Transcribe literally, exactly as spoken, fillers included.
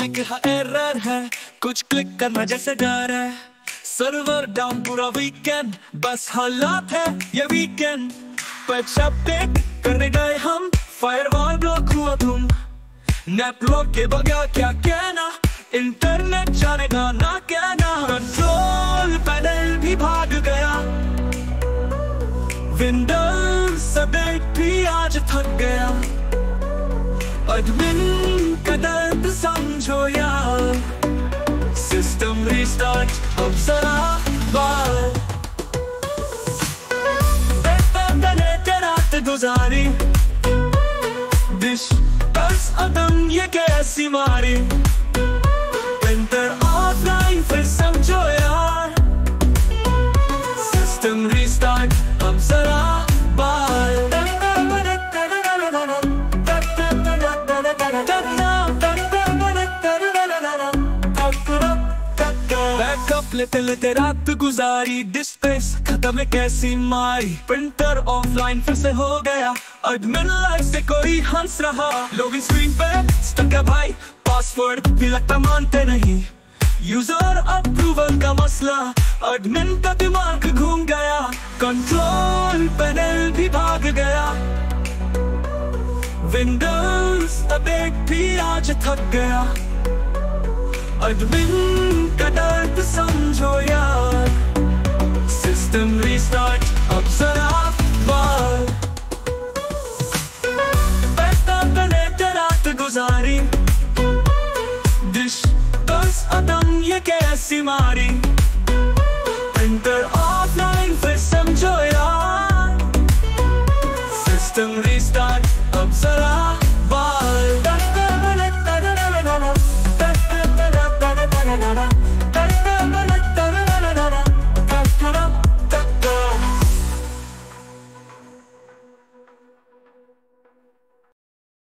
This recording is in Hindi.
ग्राफिक है एरर है, कुछ क्लिक करना जैसे डर है। सर्वर डाउन पूरा वीकेंड, बस हालात है ये वीकेंड। पैच अपडेट करने गए हम, फायरवॉल ब्लॉक हुआ तुम। नेटवर्क के बगैर क्या कहना, इंटरनेट चलेगा ना कहना। कंट्रोल पैनल भी भाग गया, विंडोज अपडेट भी आज थक गया। एडमिन का दर्द समझो यार, सिस्टम रिस्टार्ट अब जरा बार। रात गुजारी, डिश बस अदम ये कैसी मारी। प्रिंटर ऑफलाइन फिर समझो यार, सिस्टम रिस्टार्ट अब जरा बार। बैकअप लेते लेते रात गुजारी, डिस्प्ले खत्म है कैसी मारी। प्रिंटर ऑफलाइन फिर से हो गया, एडमिन लाइव से कोई हंस रहा। लॉगिन स्क्रीन पे स्टक है भाई, पासवर्ड भी लगता मानते नहीं। यूजर अप्रूवल का मसला, एडमिन का दिमाग घूम गया। कंट्रोल पैनल भी भाग गया, विंडोज अपडेट भी आज थक गया। एडमिन का दर्द समझो यार, सिस्टम रिस्टार्ट अब जरा बार। पैसा कनेक्ट रात गुजारी, डिश बस अदम ये कैसी मारी। प्रिंटर ऑफलाइन फिर समझो यार, सिस्टम रिस्टार्ट अब जरा